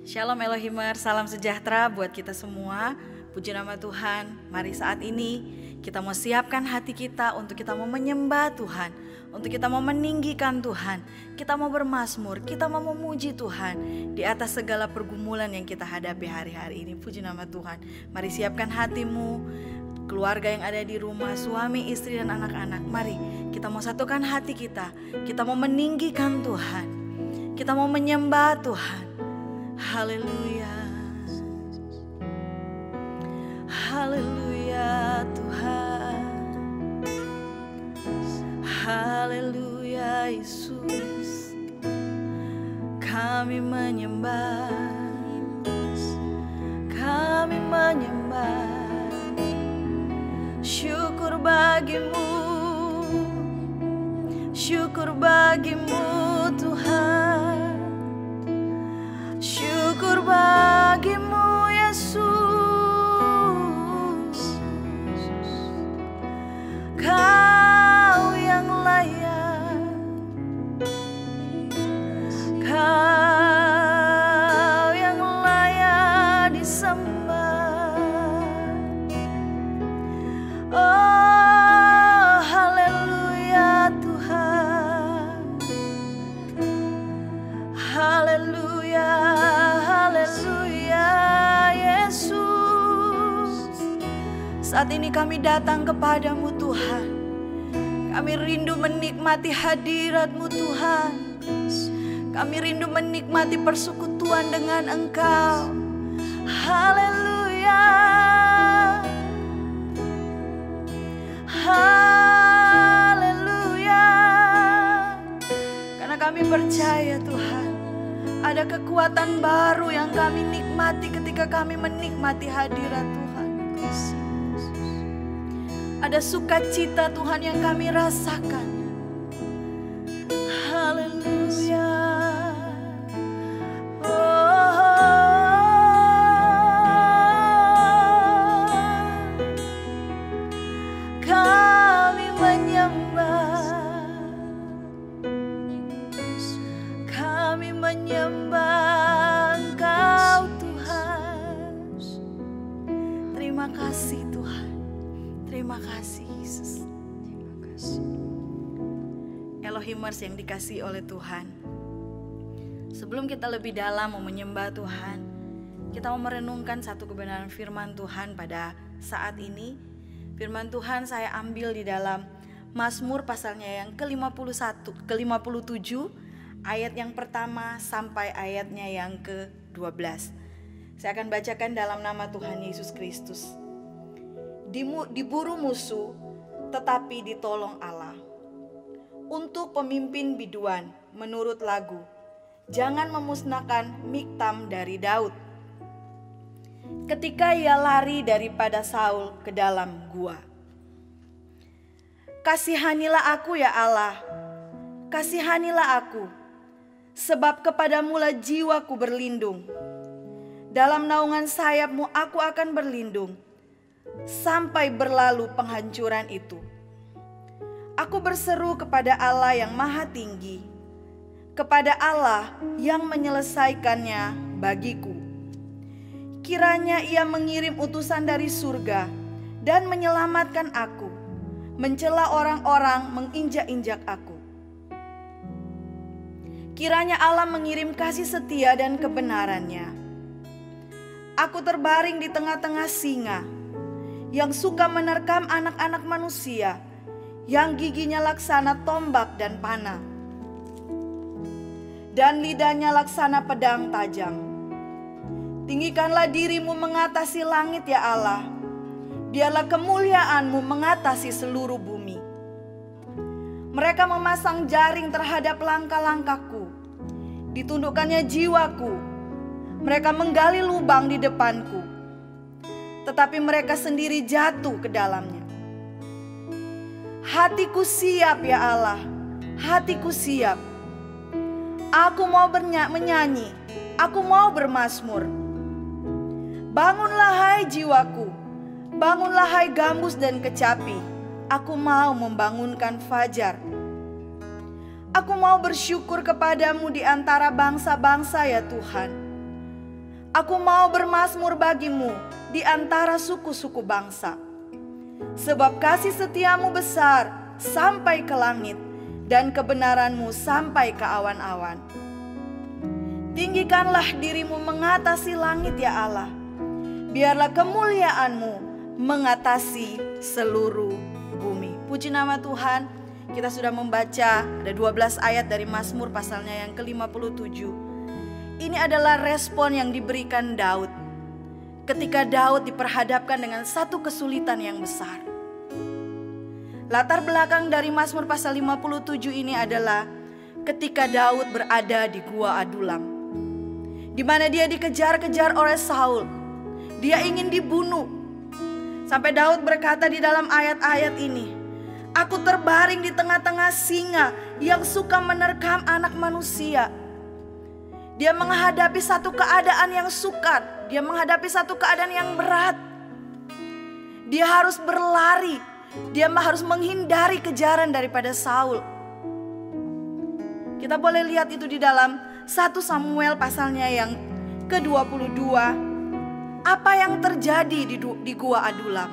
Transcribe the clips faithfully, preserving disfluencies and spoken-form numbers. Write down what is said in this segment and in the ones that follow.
Shalom Elohimers, salam sejahtera buat kita semua. Puji nama Tuhan. Mari saat ini kita mau siapkan hati kita untuk kita mau menyembah Tuhan, untuk kita mau meninggikan Tuhan, kita mau bermazmur, kita mau memuji Tuhan di atas segala pergumulan yang kita hadapi hari-hari ini. Puji nama Tuhan. Mari siapkan hatimu, keluarga yang ada di rumah, suami, istri, dan anak-anak. Mari kita mau satukan hati kita, kita mau meninggikan Tuhan, kita mau menyembah Tuhan. Haleluya, haleluya Tuhan, haleluya Yesus. Kami menyembah, kami menyembah. Syukur bagimu, syukur bagimu Tuhan. Syukur bagimu Yesus. Kau yang layak, Kau yang layak disembah. Oh haleluya Tuhan, haleluya, haleluya Yesus. Saat ini kami datang kepadamu Tuhan, kami rindu menikmati hadirat-Mu Tuhan. Kami rindu menikmati persekutuan dengan Engkau. Haleluya, haleluya. Karena kami percaya Tuhan, ada kekuatan baru yang kami nikmati ketika kami menikmati hadirat Tuhan. Ada sukacita Tuhan yang kami rasakan. Haleluya. Kami menyembah, kami menyembah Engkau Tuhan. Terima kasih Tuhan, terima kasih Yesus. Terima kasih Elohimers yang dikasihi oleh Tuhan. Sebelum kita lebih dalam mau menyembah Tuhan, kita mau merenungkan satu kebenaran firman Tuhan pada saat ini. Firman Tuhan saya ambil di dalam Mazmur pasalnya yang ke lima puluh satu, ke lima puluh tujuh, ayat yang pertama sampai ayatnya yang ke dua belas. Saya akan bacakan dalam nama Tuhan Yesus Kristus. Diburu musuh tetapi ditolong Allah. Untuk pemimpin biduan menurut lagu, jangan memusnahkan Miktam dari Daud. Ketika ia lari daripada Saul ke dalam gua. Kasihanilah aku ya Allah, kasihanilah aku, sebab kepadamulah jiwaku berlindung. Dalam naungan sayap-Mu aku akan berlindung, sampai berlalu penghancuran itu. Aku berseru kepada Allah yang maha tinggi, kepada Allah yang menyelesaikannya bagiku. Kiranya ia mengirim utusan dari surga dan menyelamatkan aku, mencela orang-orang menginjak-injak aku. Kiranya Allah mengirim kasih setia dan kebenarannya. Aku terbaring di tengah-tengah singa, yang suka menerkam anak-anak manusia, yang giginya laksana tombak dan panah, dan lidahnya laksana pedang tajam. Tinggikanlah dirimu mengatasi langit ya Allah, biarlah kemuliaan-Mu mengatasi seluruh bumi. Mereka memasang jaring terhadap langkah-langkahku, ditundukkannya jiwaku. Mereka menggali lubang di depanku, tetapi mereka sendiri jatuh ke dalamnya. Hatiku siap ya Allah, hatiku siap. Aku mau bernyanyi, aku mau bermazmur. Bangunlah hai jiwaku, bangunlah hai gambus dan kecapi. Aku mau membangunkan fajar. Aku mau bersyukur kepadamu di antara bangsa-bangsa ya Tuhan. Aku mau bermazmur bagimu di antara suku-suku bangsa. Sebab kasih setiamu besar sampai ke langit, dan kebenaranmu sampai ke awan-awan. Tinggikanlah dirimu mengatasi langit ya Allah. Biarlah kemuliaanmu mengatasi seluruh bumi. Puji nama Tuhan. Kita sudah membaca ada dua belas ayat dari Mazmur pasalnya yang ke lima puluh tujuh. Ini adalah respon yang diberikan Daud ketika Daud diperhadapkan dengan satu kesulitan yang besar. Latar belakang dari Mazmur pasal lima puluh tujuh ini adalah ketika Daud berada di Gua Adulam, di mana dia dikejar-kejar oleh Saul. Dia ingin dibunuh. Sampai Daud berkata di dalam ayat-ayat ini, aku terbaring di tengah-tengah singa yang suka menerkam anak manusia. Dia menghadapi satu keadaan yang sukar. Dia menghadapi satu keadaan yang berat. Dia harus berlari. Dia harus menghindari kejaran daripada Saul. Kita boleh lihat itu di dalam satu Samuel pasalnya yang ke dua puluh dua. Apa yang terjadi di, di Gua Adulam?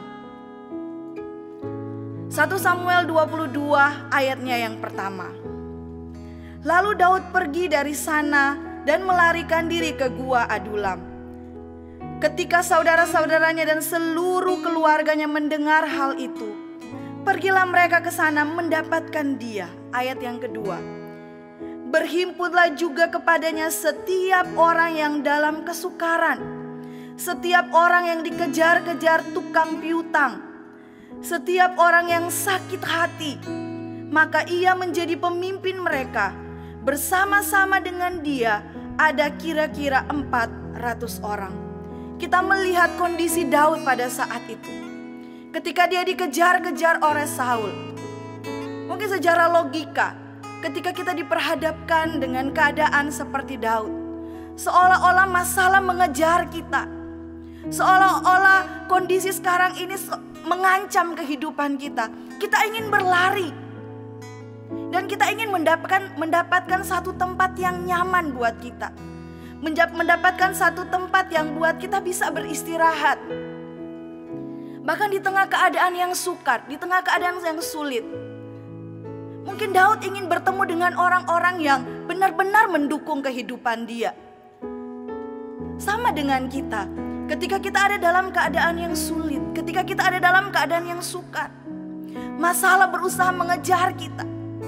satu Samuel dua puluh dua ayatnya yang pertama. Lalu Daud pergi dari sana dan melarikan diri ke Gua Adulam. Ketika saudara-saudaranya dan seluruh keluarganya mendengar hal itu, pergilah mereka ke sana mendapatkan dia. Ayat yang kedua. Berhimpunlah juga kepadanya setiap orang yang dalam kesukaran, setiap orang yang dikejar-kejar tukang piutang, setiap orang yang sakit hati, maka ia menjadi pemimpin mereka. Bersama-sama dengan dia ada kira-kira empat ratus orang. Kita melihat kondisi Daud pada saat itu. Ketika dia dikejar-kejar oleh Saul. Mungkin secara logika, ketika kita diperhadapkan dengan keadaan seperti Daud, seolah-olah masalah mengejar kita. Seolah-olah kondisi sekarang ini mengancam kehidupan kita. Kita ingin berlari. Dan kita ingin mendapatkan mendapatkan satu tempat yang nyaman buat kita. Mendapatkan satu tempat yang buat kita bisa beristirahat. Bahkan di tengah keadaan yang sukar, di tengah keadaan yang sulit. Mungkin Daud ingin bertemu dengan orang-orang yang benar-benar mendukung kehidupan dia. Sama dengan kita, ketika kita ada dalam keadaan yang sulit, ketika kita ada dalam keadaan yang sukar, masalah berusaha mengejar kita.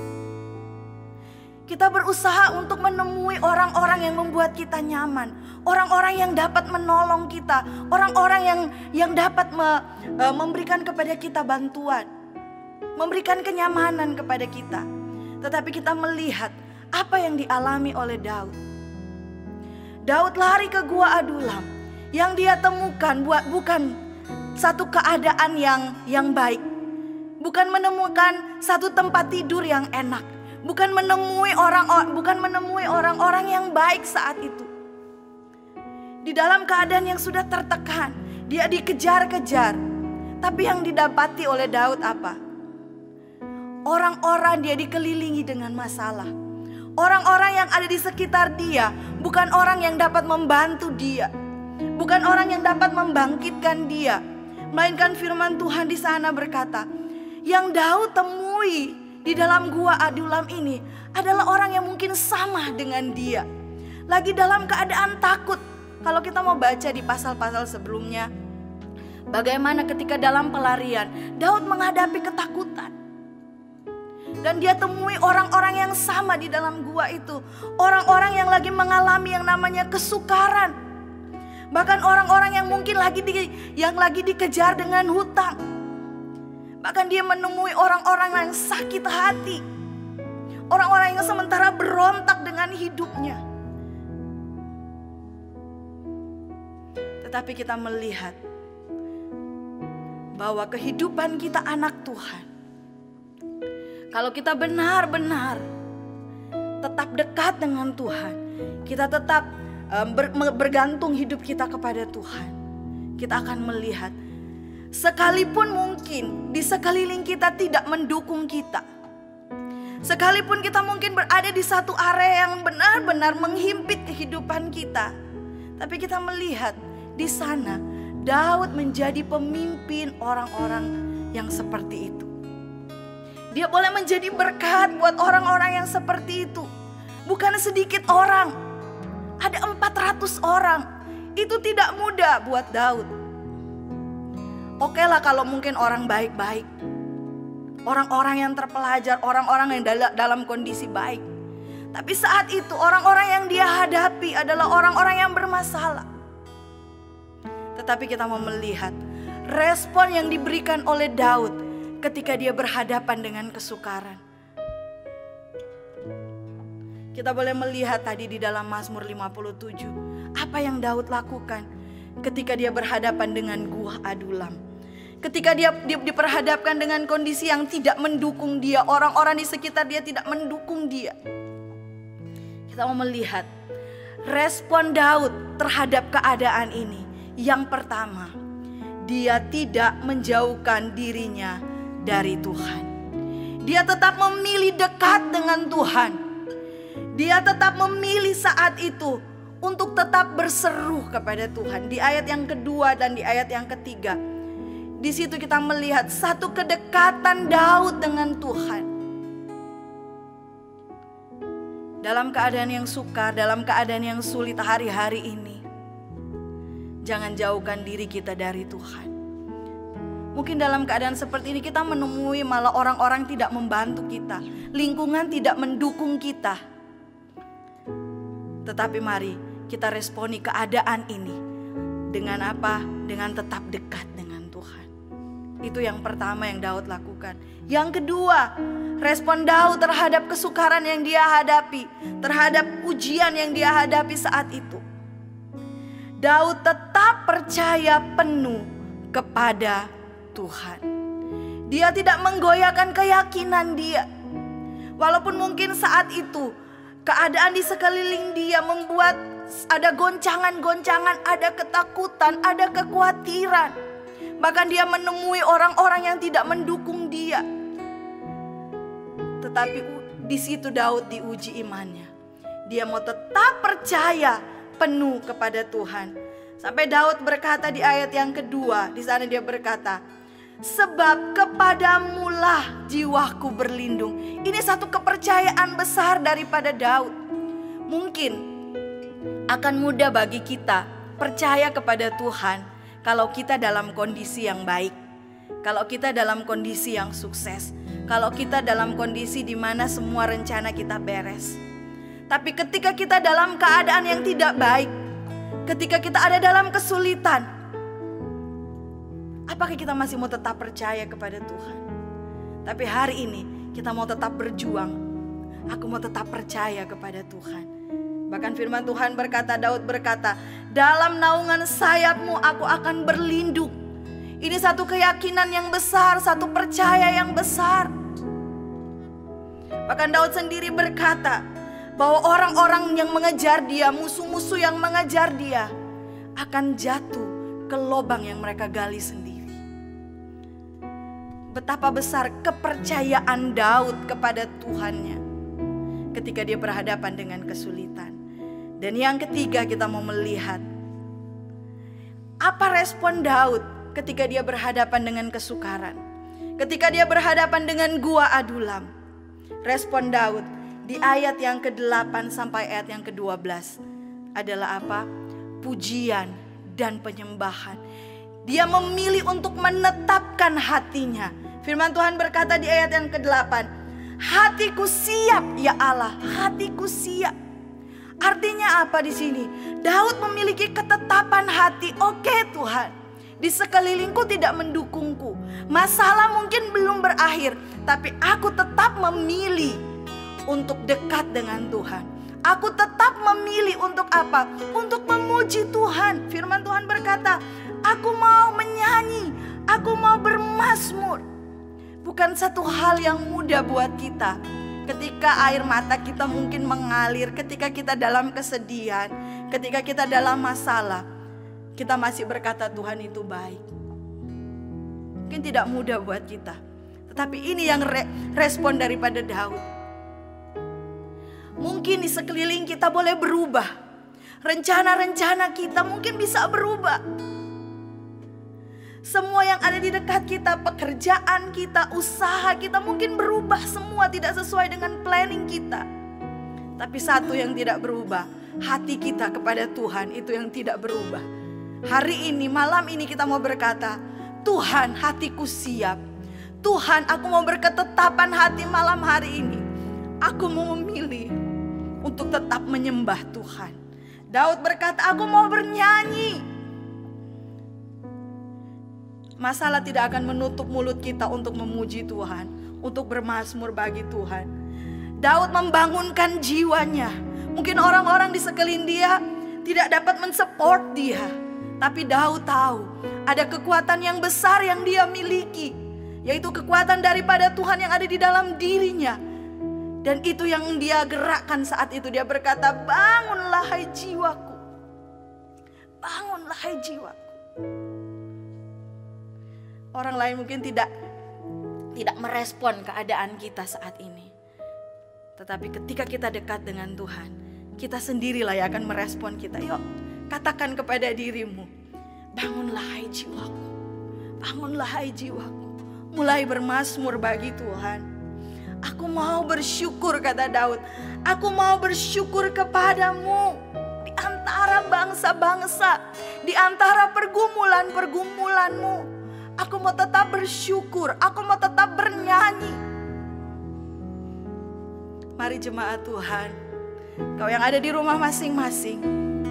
Kita berusaha untuk menemui orang-orang yang membuat kita nyaman, orang-orang yang dapat menolong kita, orang-orang yang yang dapat me, e, memberikan kepada kita bantuan, memberikan kenyamanan kepada kita. Tetapi kita melihat apa yang dialami oleh Daud. Daud lari ke Gua Adulam. Yang dia temukan buat bukan satu keadaan yang yang baik, bukan menemukan satu tempat tidur yang enak. Bukan menemui orang bukan menemui orang-orang yang baik saat itu. Di dalam keadaan yang sudah tertekan, dia dikejar-kejar. Tapi yang didapati oleh Daud apa? Orang-orang dia dikelilingi dengan masalah. Orang-orang yang ada di sekitar dia bukan orang yang dapat membantu dia. Bukan orang yang dapat membangkitkan dia. Melainkan firman Tuhan di sana berkata, yang Daud temui di dalam Gua Adulam ini adalah orang yang mungkin sama dengan dia. Lagi dalam keadaan takut. Kalau kita mau baca di pasal-pasal sebelumnya, bagaimana ketika dalam pelarian Daud menghadapi ketakutan. Dan dia temui orang-orang yang sama di dalam gua itu. Orang-orang yang lagi mengalami yang namanya kesukaran. Bahkan orang-orang yang mungkin lagi di, yang lagi dikejar dengan hutang. Bahkan dia menemui orang-orang yang sakit hati. Orang-orang yang sementara berontak dengan hidupnya. Tetapi kita melihat bahwa kehidupan kita anak Tuhan, kalau kita benar-benar tetap dekat dengan Tuhan, kita tetap um, ber, bergantung hidup kita kepada Tuhan, kita akan melihat sekalipun mungkin di sekeliling kita tidak mendukung kita, sekalipun kita mungkin berada di satu area yang benar-benar menghimpit kehidupan kita, Tapi kita melihat di sana Daud menjadi pemimpin orang-orang yang seperti itu. Dia boleh menjadi berkat buat orang-orang yang seperti itu. Bukan sedikit orang, ada empat ratus orang. Itu tidak mudah buat Daud. Oke lah kalau mungkin orang baik-baik, orang-orang yang terpelajar, orang-orang yang dalam kondisi baik. Tapi saat itu orang-orang yang dia hadapi adalah orang-orang yang bermasalah. Tetapi kita mau melihat respon yang diberikan oleh Daud ketika dia berhadapan dengan kesukaran. Kita boleh melihat tadi di dalam Mazmur lima puluh tujuh, apa yang Daud lakukan ketika dia berhadapan dengan gua Adulam. Ketika dia, dia diperhadapkan dengan kondisi yang tidak mendukung dia, orang-orang di sekitar dia tidak mendukung dia. Kita mau melihat respon Daud terhadap keadaan ini. Yang pertama, dia tidak menjauhkan dirinya dari Tuhan. Dia tetap memilih dekat dengan Tuhan. Dia tetap memilih saat itu untuk tetap berseru kepada Tuhan. Di ayat yang kedua dan di ayat yang ketiga, di situ kita melihat satu kedekatan Daud dengan Tuhan. Dalam keadaan yang sukar, dalam keadaan yang sulit hari-hari ini, jangan jauhkan diri kita dari Tuhan. Mungkin dalam keadaan seperti ini kita menemui malah orang-orang tidak membantu kita, lingkungan tidak mendukung kita. Tetapi mari kita responi keadaan ini dengan apa? Dengan tetap dekat dengan Tuhan. Itu yang pertama yang Daud lakukan. Yang kedua, respon Daud terhadap kesukaran yang dia hadapi, terhadap ujian yang dia hadapi saat itu. Daud tetap percaya penuh kepada Tuhan. Dia tidak menggoyahkan keyakinan dia. Walaupun mungkin saat itu keadaan di sekeliling dia membuat ada goncangan-goncangan, ada ketakutan, ada kekhawatiran. Bahkan dia menemui orang-orang yang tidak mendukung dia. Tetapi di situ Daud diuji imannya. Dia mau tetap percaya penuh kepada Tuhan. Sampai Daud berkata di ayat yang kedua, di sana dia berkata, sebab kepadamulah jiwaku berlindung. Ini satu kepercayaan besar daripada Daud. Mungkin akan mudah bagi kita percaya kepada Tuhan kalau kita dalam kondisi yang baik, kalau kita dalam kondisi yang sukses, kalau kita dalam kondisi di mana semua rencana kita beres. Tapi ketika kita dalam keadaan yang tidak baik, ketika kita ada dalam kesulitan, apakah kita masih mau tetap percaya kepada Tuhan? Tapi hari ini kita mau tetap berjuang. Aku mau tetap percaya kepada Tuhan. Bahkan firman Tuhan berkata, Daud berkata, dalam naungan sayapmu aku akan berlindung. Ini satu keyakinan yang besar, satu percaya yang besar. Bahkan Daud sendiri berkata bahwa orang-orang yang mengejar dia, musuh-musuh yang mengejar dia, akan jatuh ke lubang yang mereka gali sendiri. Betapa besar kepercayaan Daud kepada Tuhannya ketika dia berhadapan dengan kesulitan. Dan yang ketiga kita mau melihat apa respon Daud ketika dia berhadapan dengan kesukaran. Ketika dia berhadapan dengan gua Adulam. Respon Daud di ayat yang kedelapan sampai ayat yang kedua belas adalah apa? Pujian dan penyembahan. Dia memilih untuk menetapkan hatinya. Firman Tuhan berkata di ayat yang kedelapan, hatiku siap ya Allah, hatiku siap. Artinya apa di sini? Daud memiliki ketetapan hati. Oke Tuhan, di sekelilingku tidak mendukungku, masalah mungkin belum berakhir, tapi aku tetap memilih untuk dekat dengan Tuhan. Aku tetap memilih untuk apa? Untuk memuji Tuhan. Firman Tuhan berkata, aku mau menyanyi, aku mau bermazmur. Bukan satu hal yang mudah buat kita. Ketika air mata kita mungkin mengalir, ketika kita dalam kesedihan, ketika kita dalam masalah, kita masih berkata Tuhan itu baik. Mungkin tidak mudah buat kita. Tetapi ini yang re respon daripada Daud. Mungkin di sekeliling kita boleh berubah. rencana-rencana kita mungkin bisa berubah. Semua yang ada di dekat kita, pekerjaan kita, usaha kita mungkin berubah semua tidak sesuai dengan planning kita. Tapi satu yang tidak berubah, hati kita kepada Tuhan itu yang tidak berubah. Hari ini, malam ini kita mau berkata, Tuhan, hatiku siap. Tuhan, aku mau berketetapan hati malam hari ini. Aku mau memilih untuk tetap menyembah Tuhan. Daud berkata, aku mau bernyanyi. Masalah tidak akan menutup mulut kita untuk memuji Tuhan, untuk bermazmur bagi Tuhan. Daud membangunkan jiwanya. Mungkin orang-orang di sekeliling dia tidak dapat mensupport dia, tapi Daud tahu ada kekuatan yang besar yang dia miliki, yaitu kekuatan daripada Tuhan yang ada di dalam dirinya. Dan itu yang dia gerakkan saat itu. Dia berkata, bangunlah hai jiwaku, bangunlah hai jiwaku. Orang lain mungkin tidak tidak merespon keadaan kita saat ini. Tetapi ketika kita dekat dengan Tuhan, kita sendirilah yang akan merespon kita. Yuk, katakan kepada dirimu, bangunlah hai jiwaku, bangunlah hai jiwaku. Mulai bermazmur bagi Tuhan. Aku mau bersyukur, kata Daud. Aku mau bersyukur kepadamu di antara bangsa-bangsa, di antara pergumulan-pergumulanmu. Aku mau tetap bersyukur, aku mau tetap bernyanyi. Mari jemaat Tuhan, kau yang ada di rumah masing-masing,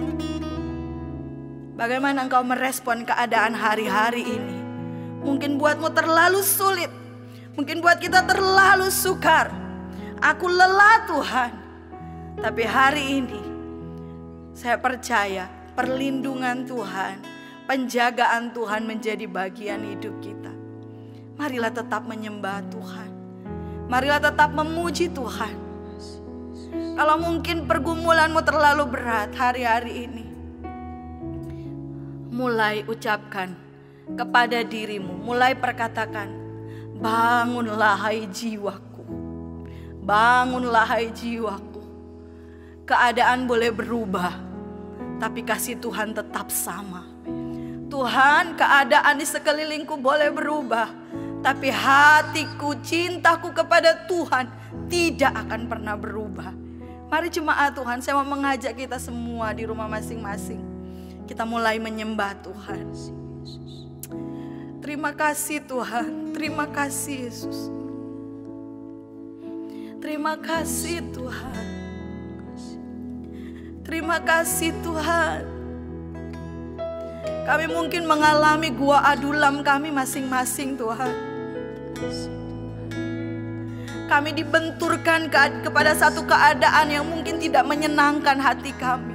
bagaimana engkau merespon keadaan hari-hari ini? Mungkin buatmu terlalu sulit, mungkin buat kita terlalu sukar. Aku lelah Tuhan. Tapi hari ini saya percaya perlindungan Tuhan, penjagaan Tuhan menjadi bagian hidup kita. Marilah tetap menyembah Tuhan. Marilah tetap memuji Tuhan. Kalau mungkin pergumulanmu terlalu berat hari-hari ini, mulai ucapkan kepada dirimu, mulai perkatakan, bangunlah hai jiwaku, bangunlah hai jiwaku. Keadaan boleh berubah, tapi kasih Tuhan tetap sama. Tuhan, keadaan di sekelilingku boleh berubah, tapi hatiku, cintaku kepada Tuhan tidak akan pernah berubah. Mari jemaat Tuhan, saya mau mengajak kita semua di rumah masing-masing, kita mulai menyembah Tuhan. Terima kasih Tuhan, terima kasih Yesus. Terima kasih Tuhan. Terima kasih Tuhan. Kami mungkin mengalami gua adulam kami masing-masing Tuhan. Kami dibenturkan ke kepada satu keadaan yang mungkin tidak menyenangkan hati kami.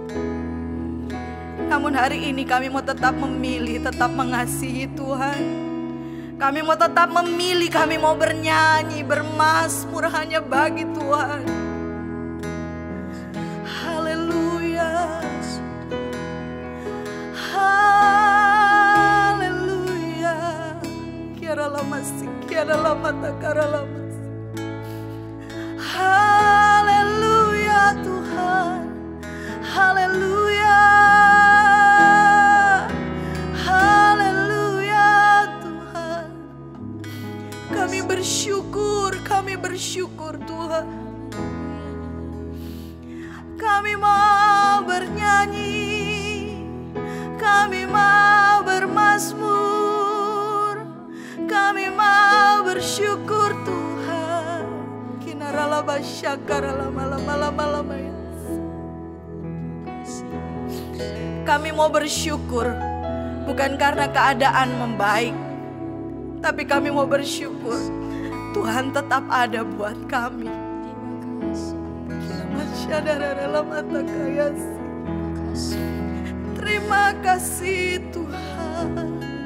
Namun hari ini kami mau tetap memilih, tetap mengasihi Tuhan. Kami mau tetap memilih, kami mau bernyanyi, bermazmur hanya bagi Tuhan. Haleluya. Haleluya. Kiara lama sih, kiara lama takara lama. Haleluya Tuhan. Haleluya. Haleluya Tuhan. Kami bersyukur, kami bersyukur Tuhan. Kami mau bernyanyi, kami mau bermazmur, kami mau bersyukur Tuhan. Kinarala basyakara lama-lama-lama-lama ya. Kami mau bersyukur bukan karena keadaan membaik, tapi kami mau bersyukur Tuhan tetap ada buat kami. Terima kasih Tuhan.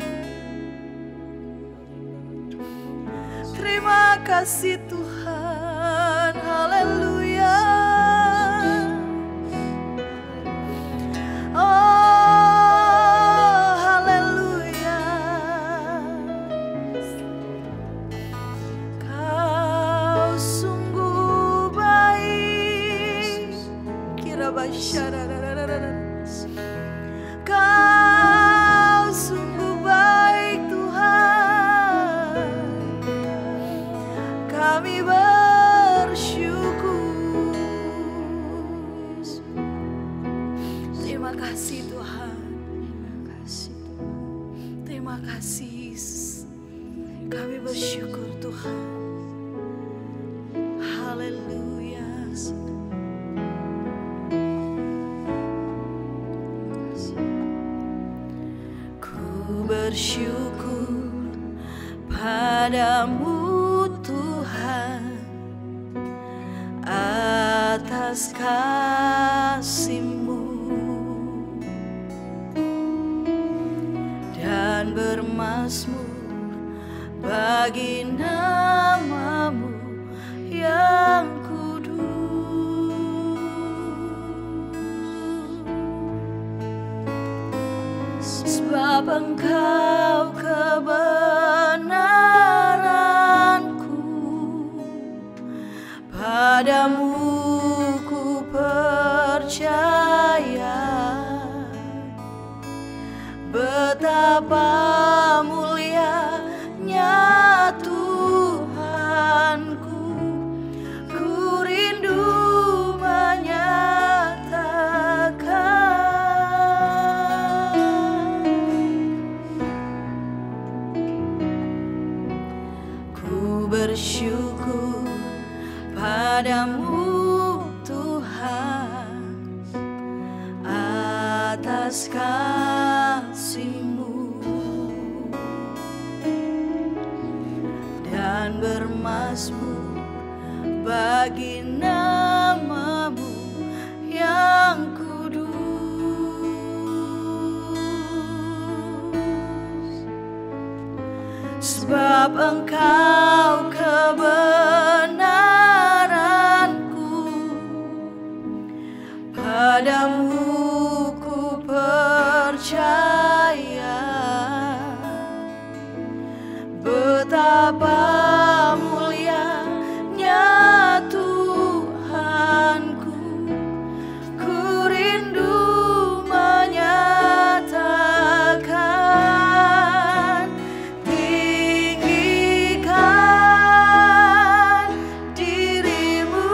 Terima kasih Tuhan. Haleluya. Oh, haleluya. Kau sungguh baik. Kira basyara. terima kasih Yesus. Kami bersyukur Tuhan. Haleluya. Ku bersyukur padamu Tuhan atas kasih-Mu dan bermazmur bagi nama-Mu yang kudus. Sebab Engkau kebenaranku, padamu ku percaya. Betapa mulianya Tuhanku, ku rindu menyatakan. Ku bersyukur padamu Tuhan atas kasih-Mu dan bermazmur bagi nama-Mu yang kudus. Sebab Engkau kebenaranku, padamu ku percaya. Betapa mulianya Tuhanku, ku rindu menyatakan. Tinggikan diri-Mu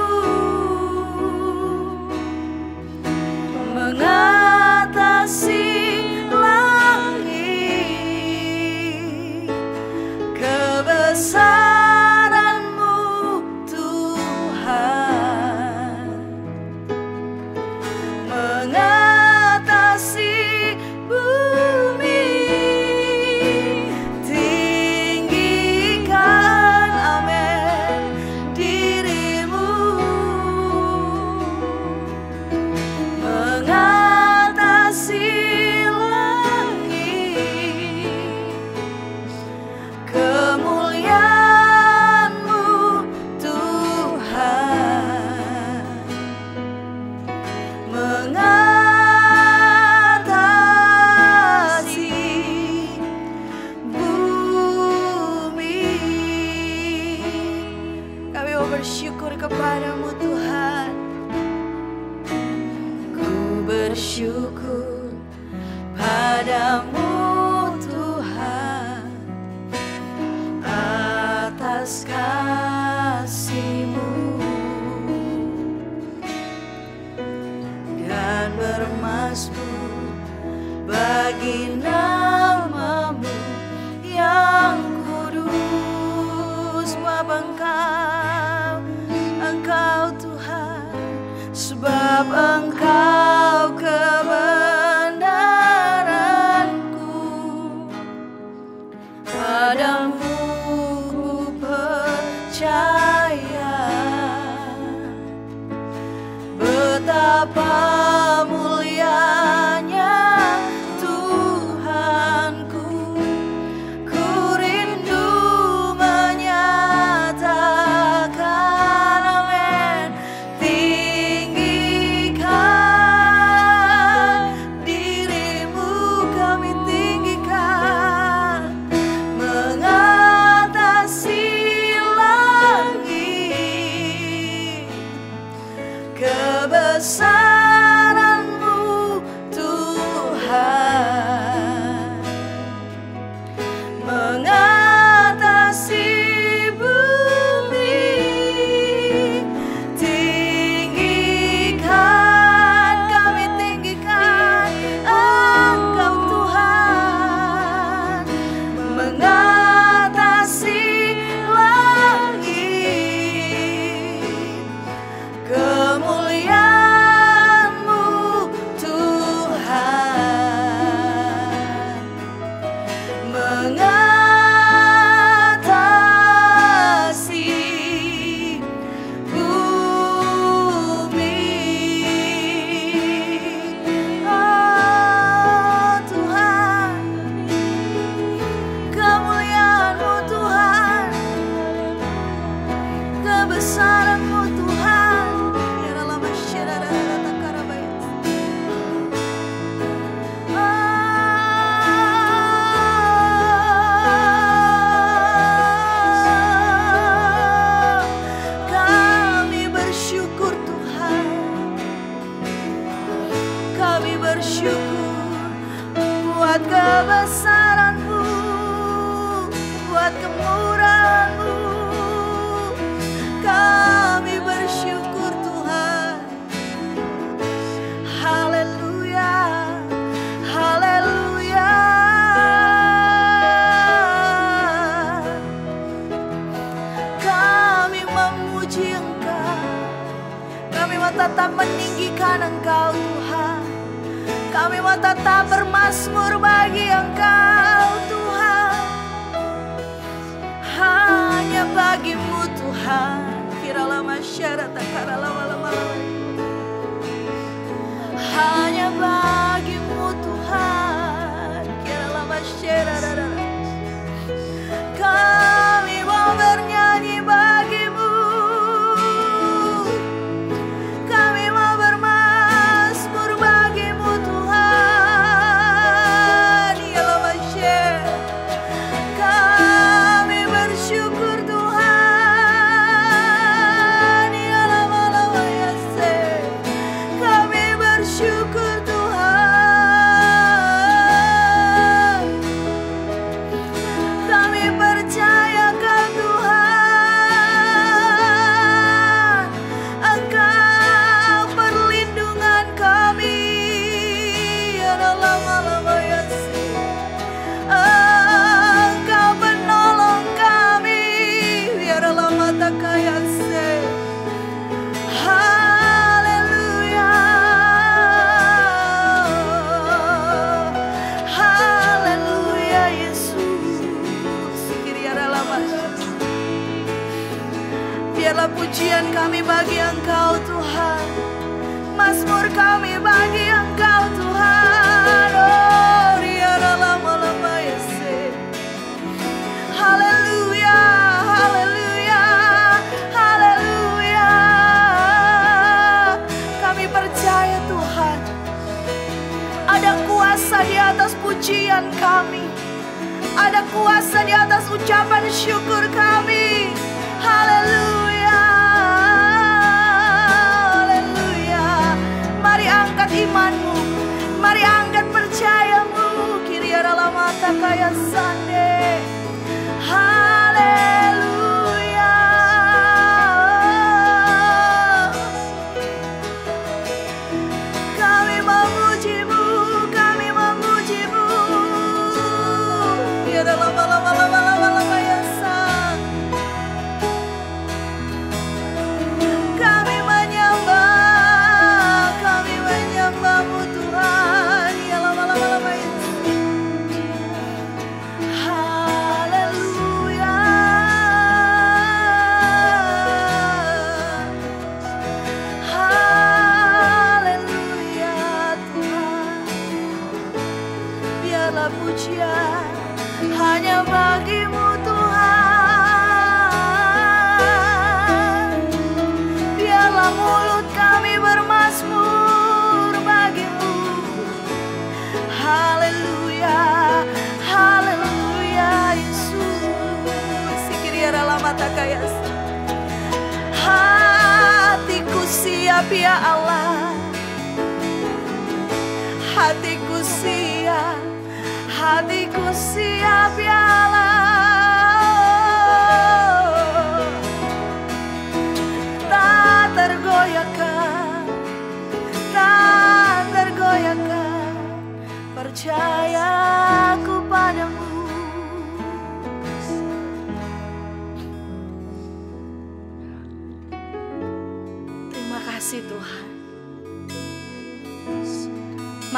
mengatasi langit, kebesaran-Mu Tuhan mengatasi bumi. Tinggikan, amin, diri-Mu mengatasi langit, kemuliaan-Mu Tuhan mengatasi bumi. Kami mau bersyukur kepada-Mu Tuhan. Ku bersyukur padamu Tuhan atas kasih-Mu dan bermazmur bagi nama-Mu yang kudus. Sebab Engkau, Engkau Tuhan, sebab Engkau kebenaranku, padamu ku percaya. Betapa mulianya Tuhanku, ku rindu menyatakan. Amin. Tinggikan mengatasi bumi. Oh Tuhan, kemuliaan-Mu Tuhan, kebesaran-Mu Tuhan. Ya dalam masyarakat takarabayas. Kami bersyukur Tuhan, kami bersyukur buat kebesaran-Mu, buat kemurahan-Mu. Kami bersyukur Tuhan. Haleluya, haleluya. Kami memuji Engkau, kami mau tetap meninggikan Engkau Tuhan. Kami mau tetap bermazmur bagi Engkau Tuhan. Hanya bagi-Mu Tuhan. Kiralah masyarakat karala-lama-lama. Hanya bagi-Mu Tuhan. Kiralah masyarakat. Kami mau bernyanyi bagi-Mu. Kami mau bermazmur bagi-Mu Tuhan. Kiralah masyarakat. Kami bersyukur Tuhan. Ya lama lama ya se. Kami bersyukur Tuhan. Kami percaya Kau Tuhan. Engkau perlindungan kami. Ya lama lama ya se. Engkau penolong kami. Biar lama tak kaya se. Haleluya, haleluya Yesus. Kiriara lama. Biarlah pujian kami bagi Engkau Tuhan, mazmur kami bagi Engkau Tuhan. Oh, riara lama-lama ya se. Haleluya, haleluya, haleluya. Kami percaya Tuhan, ada kuasa di atas pujian kami, ada kuasa di atas ucapan syukur kami. Haleluya, haleluya. Mari angkat imanmu, mari angkat percayamu. Kiriara lama tak kaya sande. Haleluya. Kami memuji-Mu, kami memuji-Mu. Ya dalam lama-lama-lama-lama ya sang. Kami menyembah, kami menyembah-Mu Tuhan. Ya lama-lama-lama ya sang. Haleluya. Haleluya Tuhan. Biarlah pujian hanya bagi-Mu Tuhan. Biarlah mulut kami bermazmur bagi-Mu. Haleluya, haleluya Yesus. Sikiriara lama tak kaya. Hatiku siap ya Allah, hatiku siap, hatiku siap ya Allah. Tak tergoyahkan, tak tergoyahkan percayaku padamu.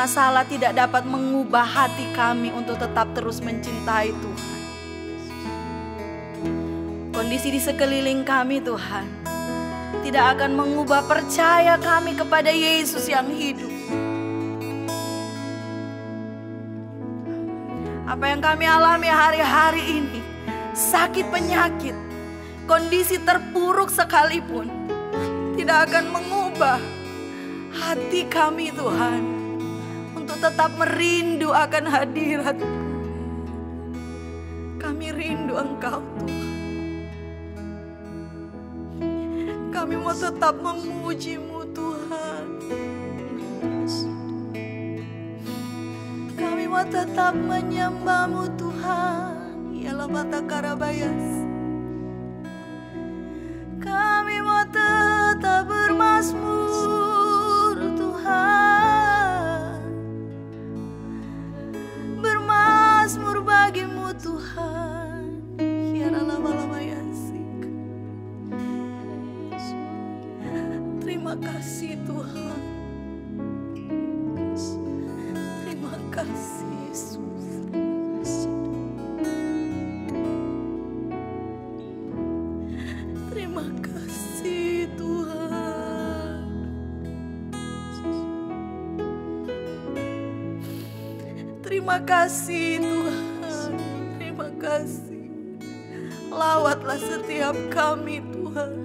masalah tidak dapat mengubah hati kami untuk tetap terus mencintai Tuhan. Kondisi di sekeliling kami Tuhan tidak akan mengubah percaya kami kepada Yesus yang hidup. Apa yang kami alami hari-hari ini, sakit penyakit, kondisi terpuruk sekalipun, tidak akan mengubah hati kami Tuhan untuk tetap merindu akan hadirat. Kami rindu Engkau Tuhan. Kami mau tetap memuji-Mu Tuhan. Kami mau tetap menyembah-Mu Tuhan. Ialah mata karabayas. Kami mau tetap bermazmur Tuhan, bermazmur bagi-Mu Tuhan. Kiara lama-lama yasik. Terima kasih Tuhan. Terima kasih Yesus. Terima kasih Tuhan. Terima kasih Tuhan. Terima kasih. Lawatlah setiap kami Tuhan.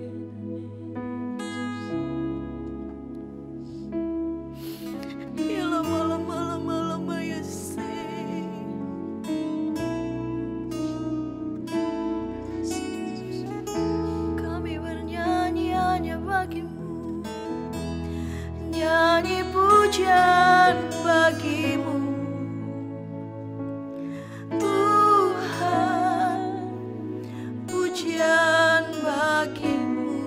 Ialah malam-malam-malam Yesus. Kami bernyanyi hanya bagi-Mu, nyanyi pujian bagi-Mu Tuhan, pujian bagi-Mu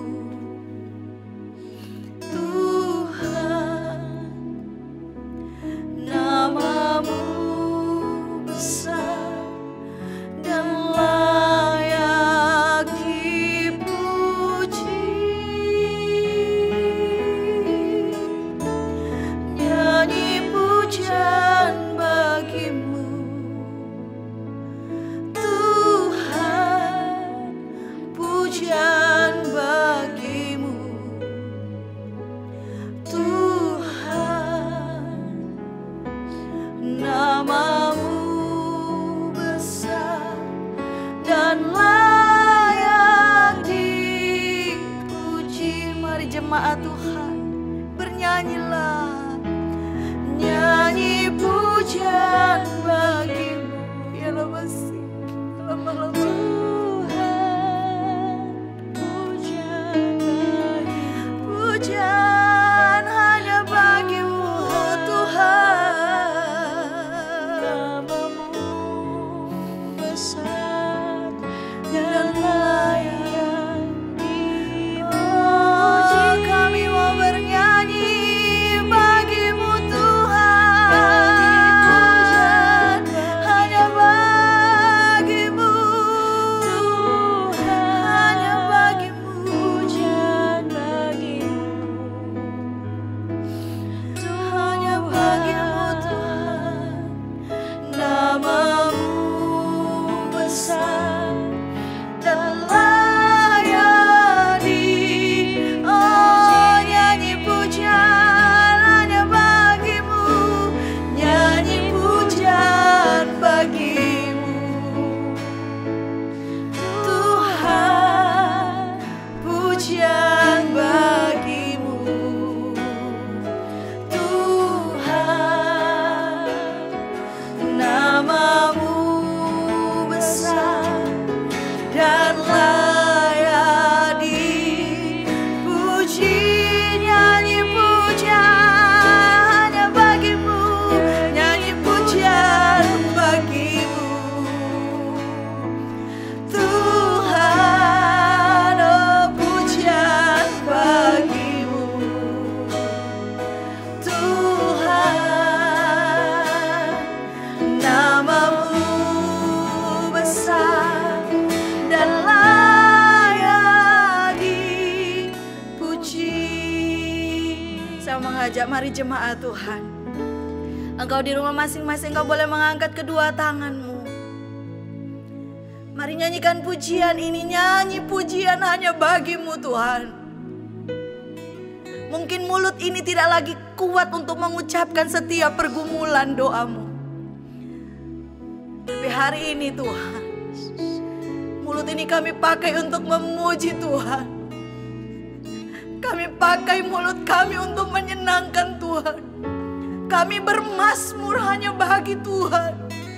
Tuhan. Nama-Mu besar dan layak dipuji. Nyanyi pujian bagi-Mu Tuhan, pujian bagi-Mu Tuhan. Nama-Mu besar dan layak dipuji. Mari jemaat Tuhan, bernyanyilah, nyanyi pujian bagi-Mu. Ya masih lama-lama Tuhan, pujian bagi-Mu, pujian hanya bagi-Mu Tuhan. Nama-Mu besar dan layak dipuji. Kami mau bernyanyi bagi-Mu Tuhan, hanya bagi-Mu Tuhan, hanya bagi-Mu, pujian bagi-Mu, hanya bagi-Mu Tuhan. Nama-Mu besar dan layak di, oh nyanyi pujian hanya bagi-Mu, nyanyi pujian bagi-Mu Tuhan, pujian bagi-Mu Tuhan. Nama-Mu besar dan layak dipuji. Nyanyi pujian hanya bagi-Mu, nyanyi pujian bagi-Mu Tuhan, oh pujian bagi-Mu Tuhan. Nama-Mu besar dan layak dipuji. Saya mengajak mari jemaat Tuhan, Engkau di rumah masing-masing, engkau boleh mengangkat kedua tanganmu. Mari nyanyikan pujian ini, nyanyi pujian hanya bagimu Tuhan. Mungkin mulut ini tidak lagi kuat untuk mengucapkan setiap pergumulan doamu. Tapi hari ini Tuhan, mulut ini kami pakai untuk memuji Tuhan. Kami pakai mulut kami untuk menyenangkan Tuhan. Kami bermazmur hanya bagi Tuhan.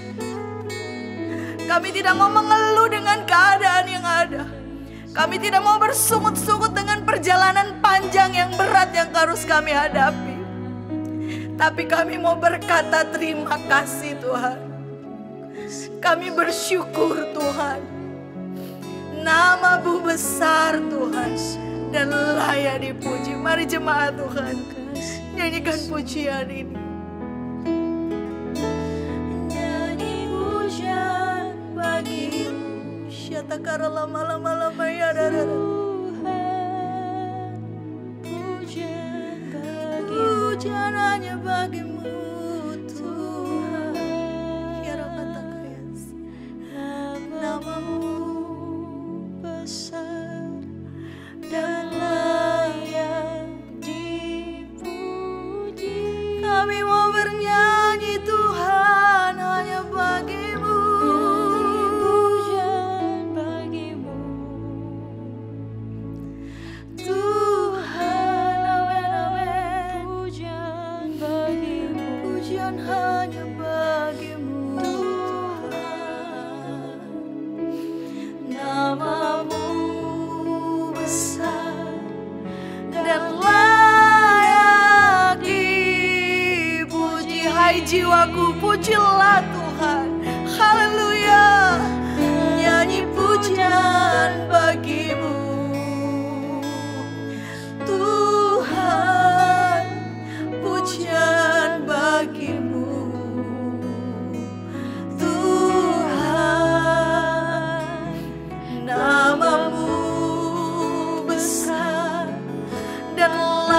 Kami tidak mau mengeluh dengan keadaan yang ada. Kami tidak mau bersungut-sungut dengan perjalanan panjang yang berat yang harus kami hadapi. Tapi kami mau berkata terima kasih Tuhan. Kami bersyukur Tuhan. Nama-Mu besar Tuhan dan layak dipuji. Mari jemaat Tuhan, nyanyikan pujian ini. Nyanyi pujian bagimu. Syatakara lama-lama-lama ya Tuhan. Pujian bagimu. Pujian hanya bagimu Tuhan. Kiara Patakayas. Nama-Mu besar dan layak dipuji. Kami mau bernyanyi Tuhan hanya bagimu. Pujian bagimu Tuhan, amin amin. Pujian bagimu, pujian hanya bagimu Tuhan. Nama-Mu besar dan layak dipuji. Hai jiwaku, pujilah Tuhan. Haleluya. Nyanyi pujian bagimu Tuhan. Pujian bagimu Tuhan. Nama-Mu besar dan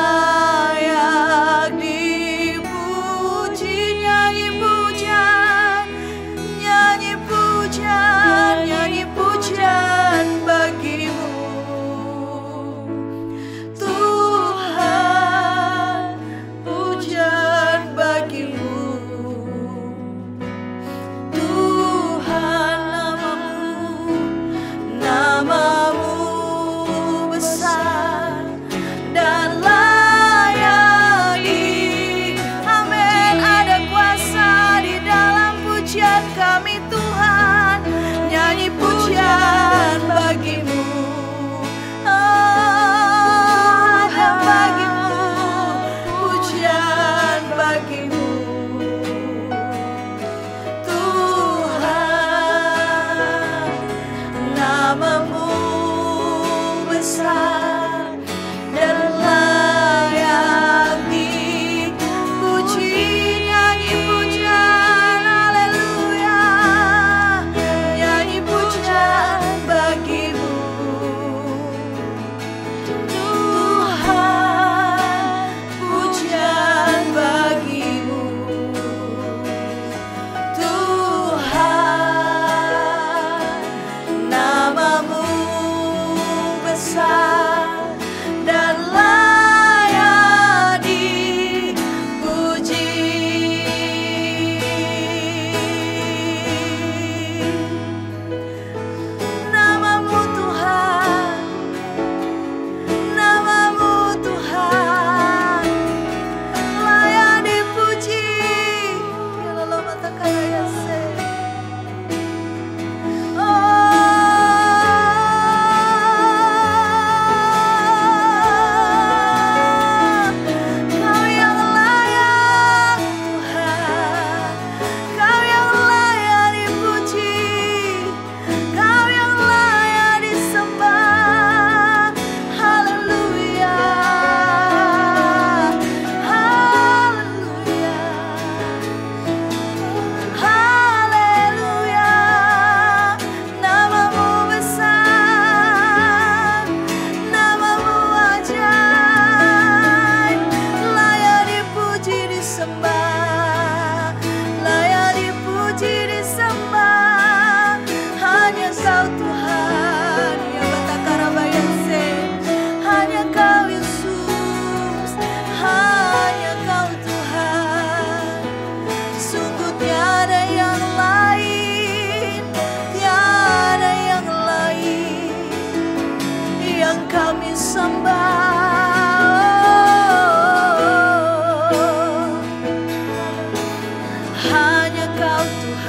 layak dipuji. Nyanyi pujian, nyanyi pujian, nyanyi pujian bagimu Tuhan. Pujian bagimu Tuhan. Nama-Mu, nama-Mu besar dan layak di. Amin. Ada kuasa di dalam pujian kami Tuhan. Nyanyi pujian bagimu. Ah, hanya bagimu. Pujian bagimu Tuhan. Nama-Mu besar dan layak dipuji. Nyanyi pujian, haleluya.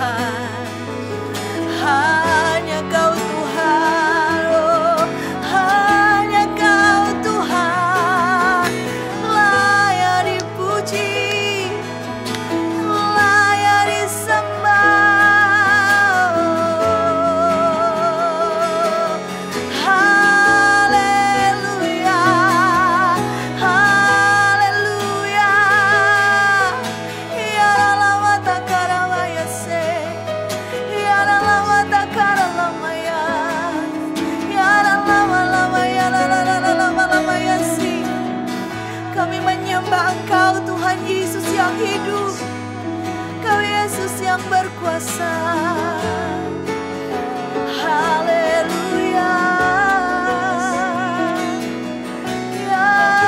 Tuhan, hanya Kau Tuhan, oh, hanya Kau Tuhan, layak dipuji, layak disembah. Haleluya, haleluya. Ya lama takara maya se, ya lama takara lama ya, ya lama lama ya lama lama lama ya si. Kami menyembah Engkau Tuhan Yesus yang hidup, Kau Yesus yang berkuasa. Haleluya, ya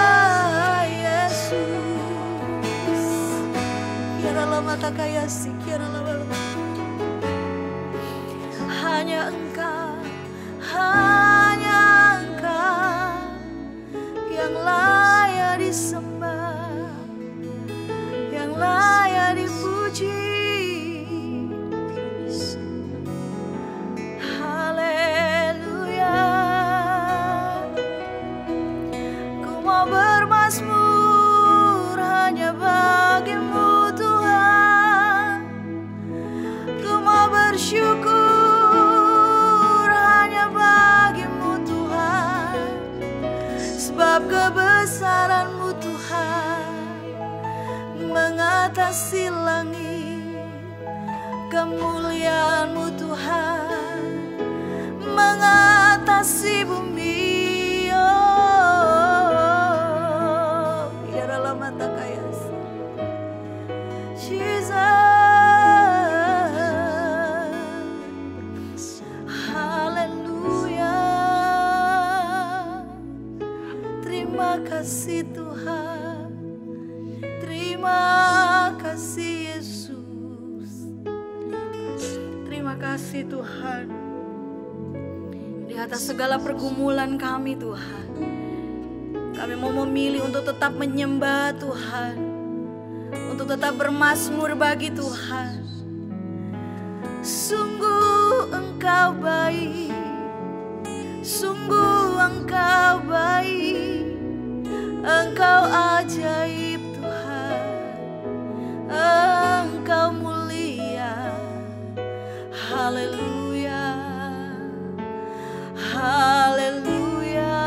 Yesus. Kiara lama takayasi, kiara lama lama. Hanya Engkau, hanya Engkau yang layak disembah, yang layak dipuji. Haleluya. Ku mau bermazmur hanya bagi-Mu Tuhan. Ku mau bersyukur hanya bagi-Mu Tuhan. Sebab kebesaran-Mu Tuhan mengatasi langit, kemuliaan-Mu Tuhan mengatasi bumi. Oh, ya dalam mata kaya Jesus. Haleluya. Terima kasih Tuhan, terima kasih Yesus, terima kasih Tuhan. Di atas segala pergumulan kami Tuhan, kami mau memilih untuk tetap menyembah Tuhan, untuk tetap bermazmur bagi Tuhan. Sungguh Engkau baik, sungguh Engkau baik, Engkau ajaib Tuhan, Engkau mulia. Haleluya, haleluya.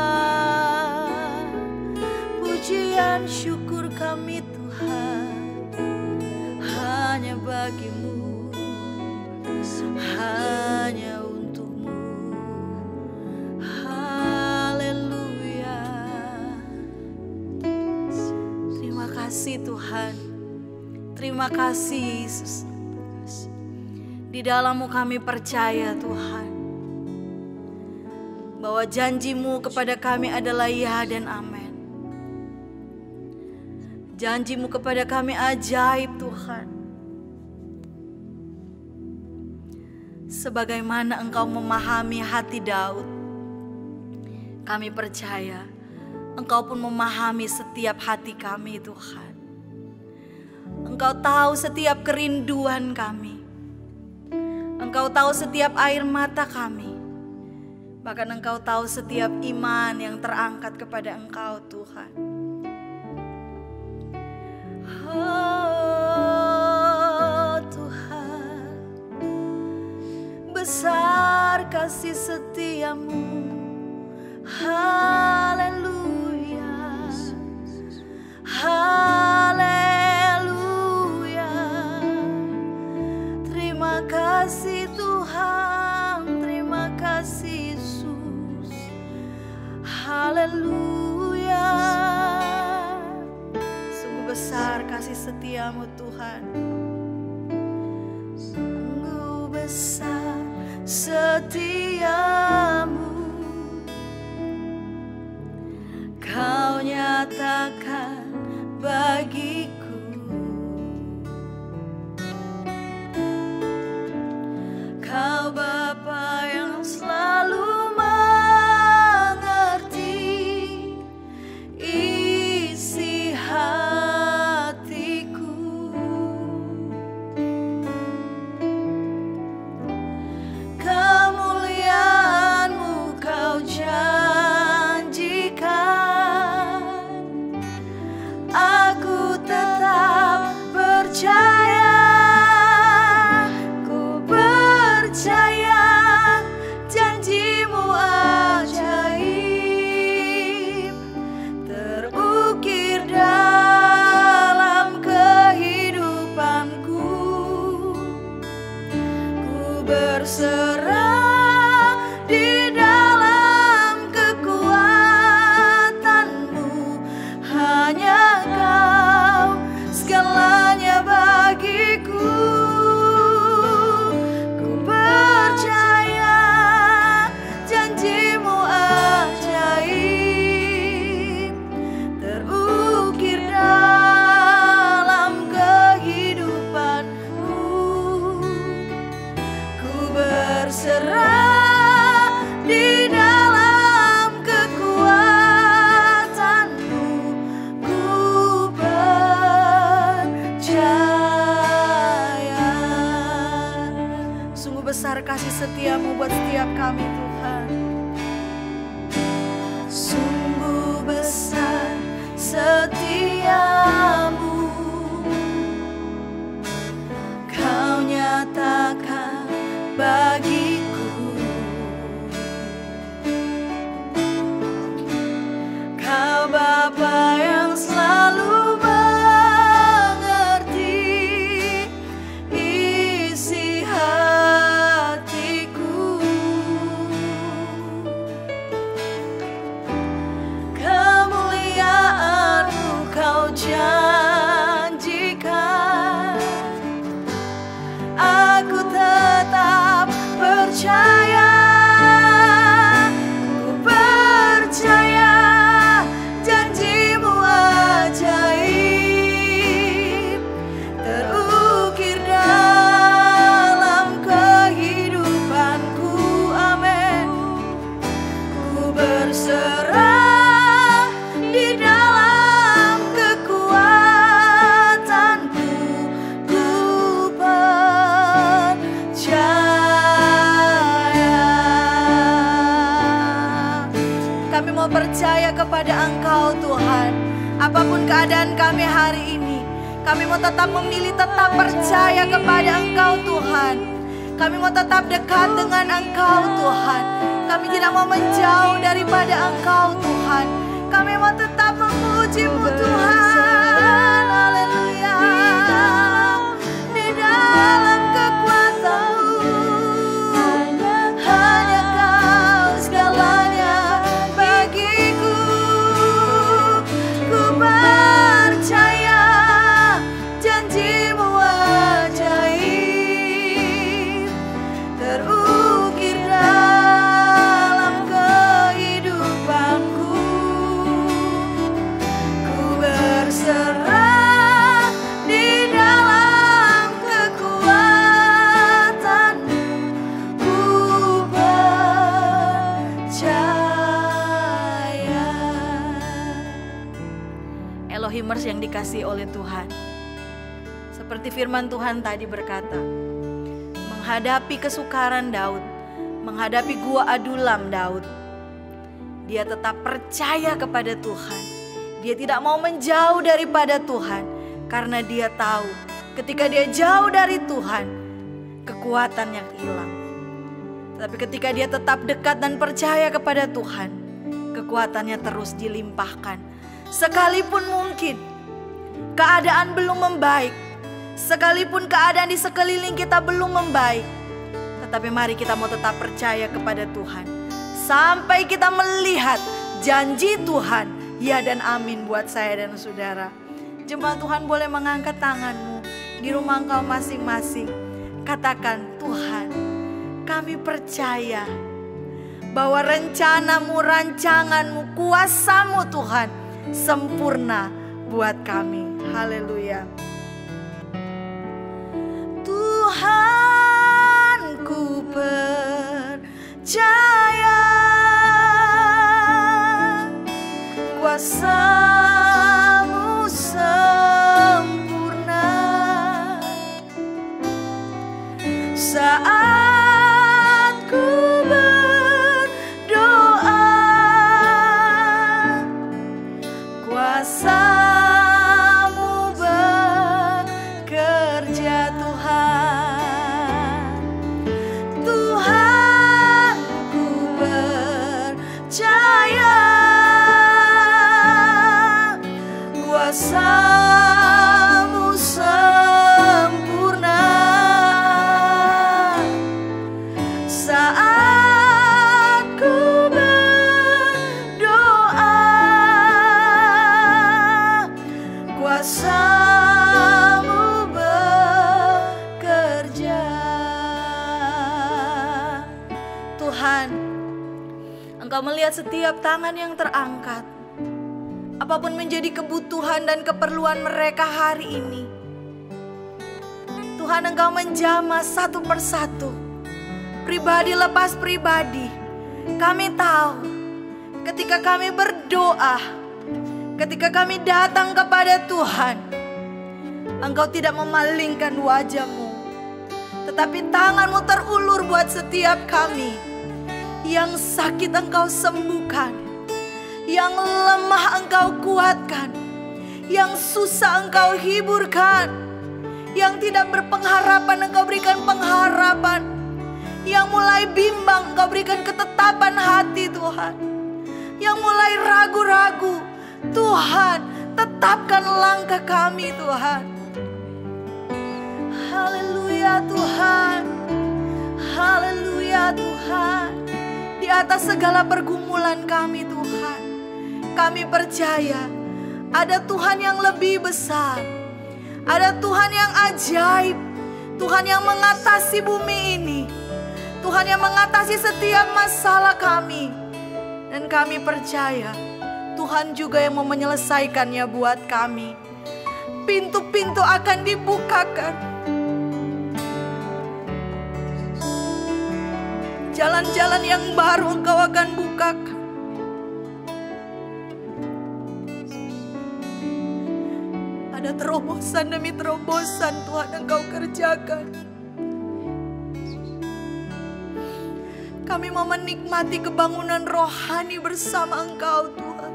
Pujian syukur kami Tuhan hanya bagi-Mu, hanya untuk-Mu. Haleluya. Terima kasih Tuhan, terima kasih Yesus. Di dalam-Mu kami percaya Tuhan, bahwa janji-Mu kepada kami adalah ya dan amin. Janji-Mu kepada kami ajaib Tuhan. Sebagaimana Engkau memahami hati Daud, kami percaya Engkau pun memahami setiap hati kami Tuhan. Engkau tahu setiap kerinduan kami, Engkau tahu setiap air mata kami, bahkan Engkau tahu setiap iman yang terangkat kepada Engkau Tuhan. Oh Tuhan, besar kasih setia-Mu. Haleluya, haleluya. Terima kasih Tuhan, terima kasih Yesus. Haleluya. Sungguh besar kasih setia-Mu Tuhan, sungguh besar setia-Mu. Kau nyatakan bagiku, Kau Bapa yang selalu mengerti isi hatiku. percaya janji-Mu ajaib terukir dalam kehidupanku. Ku berserah di dalam kekuatan-Mu, hanya Kau segalanya bagiku. Ku percaya janji-Mu ajaib terukir dalam kehidupanku. Ku berserah di dalam kekuatan-Mu. Ku percaya. Sungguh besar kasih setia-Mu buat setiap kami, Tuhan. Sungguh besar setia-Mu, Kau nyatakan bagiku. Kau Bapa yang selalu mengerti isi hatiku. Kemuliaan-Mu Kau janjikan. Aku tetap percaya. Ku percaya janji-Mu ajaib terukir dalam kehidupanku. Amin. Ku berserah di dalam kekuatan-Mu. Ku percaya. Kami mau percaya kepada Engkau, Tuhan. Apapun keadaan kami hari ini, kami mau tetap memilih tetap percaya kepada Engkau, Tuhan. Kami mau tetap dekat dengan Engkau, Tuhan. Kami tidak mau menjauh daripada Engkau, Tuhan. Kami mau tetap memuji-Mu, Tuhan. Haleluya. Di dalam kekuatan-Mu, hanya Kau segalanya bagiku. Ku percaya janji-Mu ajaib terukir dalam kehidupanku. Ku berserah di dalam kekuatan-Mu. Ku percaya. Elohimers yang dikasihi oleh Tuhan, seperti firman Tuhan tadi berkata, menghadapi kesukaran Daud, menghadapi gua Adulam Daud, dia tetap percaya kepada Tuhan. Dia tidak mau menjauh daripada Tuhan, karena dia tahu ketika dia jauh dari Tuhan, kekuatannya hilang. Tapi ketika dia tetap dekat dan percaya kepada Tuhan, kekuatannya terus dilimpahkan. Sekalipun mungkin keadaan belum membaik, sekalipun keadaan di sekeliling kita belum membaik, tetapi mari kita mau tetap percaya kepada Tuhan sampai kita melihat janji Tuhan, ya dan amin buat saya dan saudara. Jemaat Tuhan boleh mengangkat tanganmu di rumah engkau masing-masing. Katakan, Tuhan, kami percaya bahwa rencanamu, rancanganmu, kuasamu Tuhan sempurna buat kami. Haleluya. Tuhan, ku percaya kuasamu sempurna. Saat ku berdoa, kuasamu ber Tuhan, Engkau melihat setiap tangan yang terangkat. Apapun menjadi kebutuhan dan keperluan mereka hari ini, Tuhan, Engkau menjamah satu persatu, pribadi lepas pribadi. Kami tahu ketika kami berdoa, ketika kami datang kepada Tuhan, Engkau tidak memalingkan wajah-Mu, tetapi tangan-Mu terulur buat setiap kami. Yang sakit Engkau sembuhkan, yang lemah Engkau kuatkan, yang susah Engkau hiburkan, yang tidak berpengharapan Engkau berikan pengharapan, yang mulai bimbang Engkau berikan ketetapan hati Tuhan, yang mulai ragu-ragu Tuhan tetapkan langkah kami Tuhan. Haleluya Tuhan, haleluya Tuhan. Di atas segala pergumulan kami Tuhan, kami percaya ada Tuhan yang lebih besar, ada Tuhan yang ajaib, Tuhan yang mengatasi bumi ini, Tuhan yang mengatasi setiap masalah kami. Dan kami percaya Tuhan juga yang mau menyelesaikannya buat kami. Pintu-pintu akan dibukakan, jalan-jalan yang baru Engkau akan bukakan. Ada terobosan demi terobosan Tuhan Engkau kerjakan. Kami mau menikmati kebangunan rohani bersama Engkau Tuhan.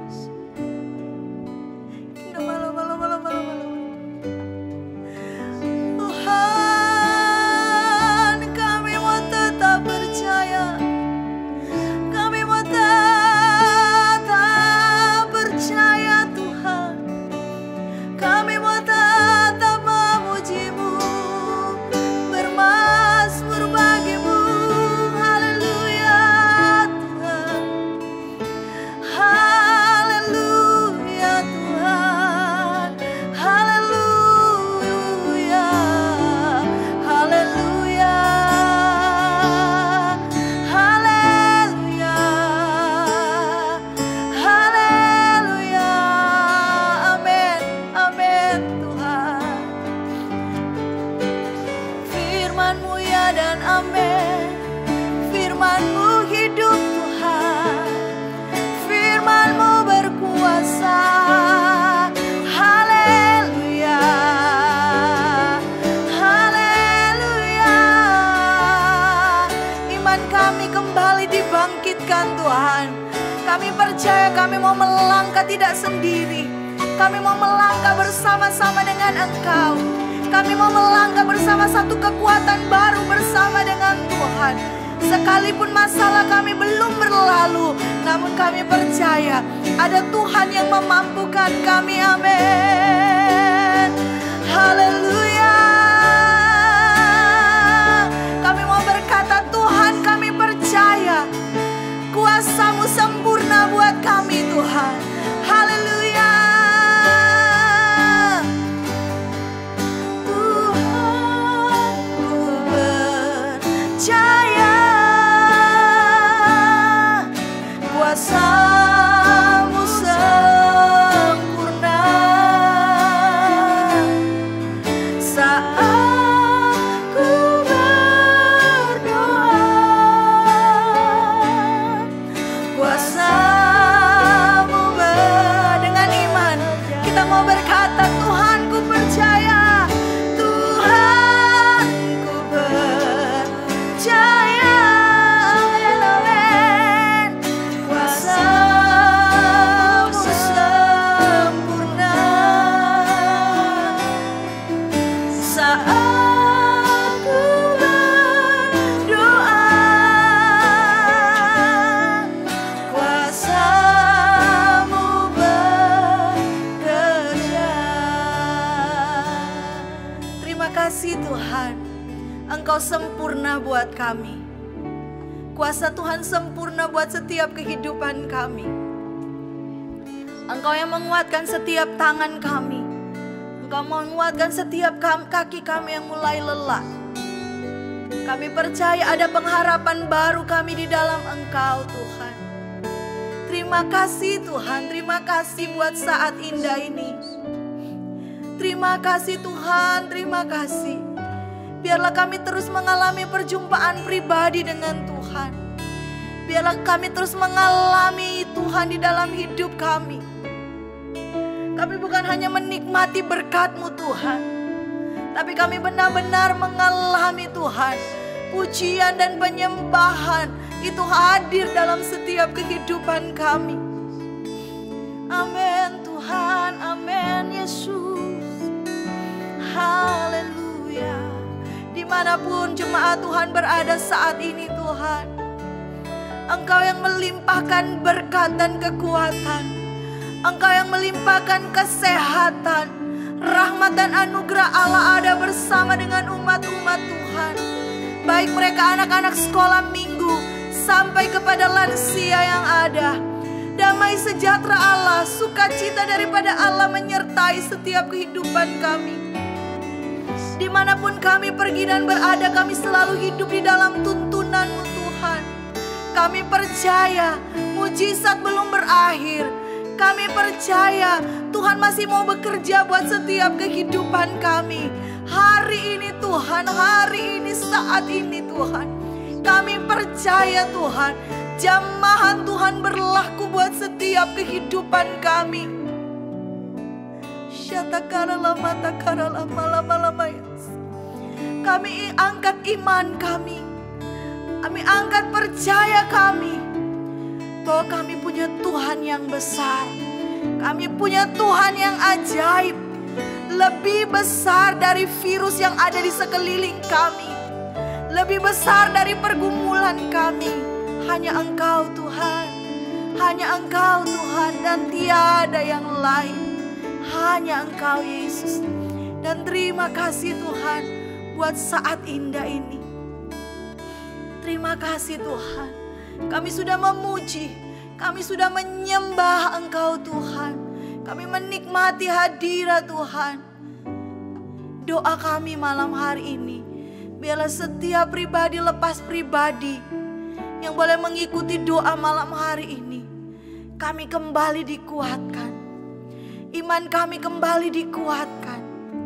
Tuhan, kami mau tetap percaya. Kami mau tetap percaya Tuhan. Kami mau tetap memuji-Mu, bermazmur bagi-Mu. Haleluya Tuhan, haleluya Tuhan, haleluya, haleluya, haleluya, haleluya. Amin, amin Tuhan. Firman-Mu ya dan amin. Firman-Mu hidup Tuhan, Firman-Mu berkuasa. Haleluya, haleluya. Iman kami kembali dibangkitkan Tuhan. Kami percaya kami mau melangkah tidak sendiri. Kami mau melangkah bersama-sama dengan Engkau. Kami mau melangkah bersama satu kekuatan baru bersama dengan Tuhan. Sekalipun masalah kami belum berlalu, namun kami percaya ada Tuhan yang memampukan kami. Amin. Haleluya. Kami mau berkata, Tuhan, kami percaya kuasa-Mu sempurna buat kami Tuhan. Haleluya. Tuhan, ku percaya kuasa-Mu sempurna. Saat ku berdoa, kuasa-Mu ber- dengan iman kita mau berkata, Tuhan ku percaya, Tuhan ku percaya. Amin, amin. Kuasa-Mu sempurna. Saat ku berdoa, kuasa-Mu bekerja. Terima kasih Tuhan, Engkau sempurna buat kami. Kuasa Tuhan sempurna buat setiap kehidupan kami. Engkau yang menguatkan setiap tangan kami. Engkau menguatkan setiap kam- kaki kami yang mulai lelah. Kami percaya ada pengharapan baru kami di dalam Engkau Tuhan. Terima kasih Tuhan, terima kasih buat saat indah ini. Terima kasih Tuhan, terima kasih. Biarlah kami terus mengalami perjumpaan pribadi dengan Tuhan. Biarlah kami terus mengalami Tuhan di dalam hidup kami. Kami bukan hanya menikmati berkat-Mu Tuhan, tapi kami benar-benar mengalami Tuhan. Pujian dan penyembahan itu hadir dalam setiap kehidupan kami. Amin Tuhan, amin Yesus. Haleluya. Dimanapun jemaat Tuhan berada saat ini Tuhan, Engkau yang melimpahkan berkat dan kekuatan, Engkau yang melimpahkan kesehatan, rahmat dan anugerah Allah ada bersama dengan umat-umat Tuhan. Baik mereka anak-anak sekolah minggu sampai kepada lansia yang ada. Damai sejahtera Allah, sukacita daripada Allah menyertai setiap kehidupan kami. Dimanapun kami pergi dan berada, kami selalu hidup di dalam tuntunan-Mu Tuhan. Kami percaya mujizat belum berakhir. Kami percaya Tuhan masih mau bekerja buat setiap kehidupan kami. Hari ini Tuhan, hari ini, saat ini Tuhan, kami percaya Tuhan, jamahan Tuhan berlaku buat setiap kehidupan kami. Kami angkat iman kami, kami angkat percaya kami, bahwa kami punya Tuhan yang besar. Kami punya Tuhan yang ajaib, lebih besar dari virus yang ada di sekeliling kami, lebih besar dari pergumulan kami. Hanya Engkau Tuhan, hanya Engkau Tuhan, dan tiada yang lain. Hanya Engkau Yesus. Dan terima kasih Tuhan buat saat indah ini. Terima kasih Tuhan, kami sudah memuji, kami sudah menyembah Engkau Tuhan. Kami menikmati hadirat Tuhan. Doa kami malam hari ini, biarlah setiap pribadi lepas pribadi yang boleh mengikuti doa malam hari ini, kami kembali dikuatkan. Iman kami kembali dikuatkan.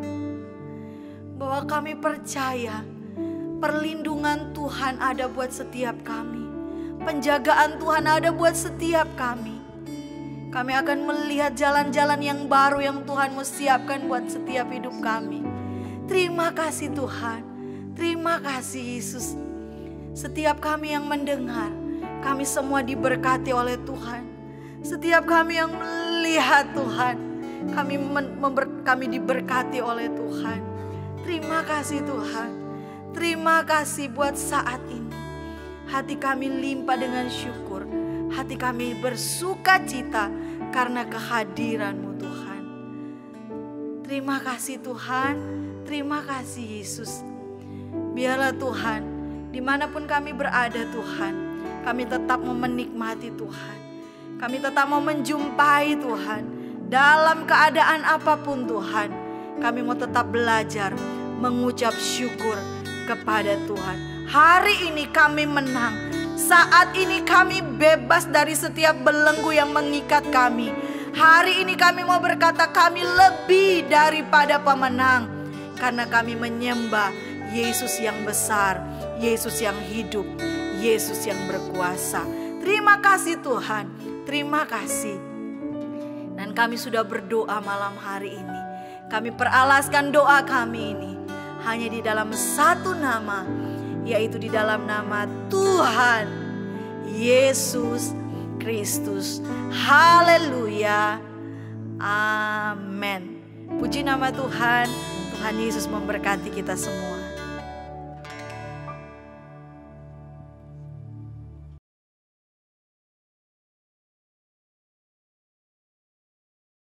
Bahwa kami percaya perlindungan Tuhan ada buat setiap kami. Penjagaan Tuhan ada buat setiap kami. Kami akan melihat jalan-jalan yang baru yang Tuhan mau siapkan buat setiap hidup kami. Terima kasih Tuhan. Terima kasih Yesus. Setiap kami yang mendengar, kami semua diberkati oleh Tuhan. Setiap kami yang melihat Tuhan, kami, member, kami diberkati oleh Tuhan. Terima kasih Tuhan. Terima kasih buat saat ini. Hati kami limpah dengan syukur. Hati kami bersuka cita karena kehadiran-Mu Tuhan. Terima kasih Tuhan. Terima kasih Yesus. Biarlah Tuhan, dimanapun kami berada Tuhan, kami tetap mau menikmati Tuhan. Kami tetap mau menjumpai Tuhan. Dalam keadaan apapun Tuhan, kami mau tetap belajar mengucap syukur kepada Tuhan. Hari ini kami menang. Saat ini kami bebas dari setiap belenggu yang mengikat kami. Hari ini kami mau berkata kami lebih daripada pemenang. Karena kami menyembah Yesus yang besar, Yesus yang hidup, Yesus yang berkuasa. Terima kasih Tuhan, terima kasih. Dan kami sudah berdoa malam hari ini. Kami peralaskan doa kami ini hanya di dalam satu nama, yaitu di dalam nama Tuhan Yesus Kristus. Haleluya. Amin. Puji nama Tuhan. Tuhan Yesus memberkati kita semua.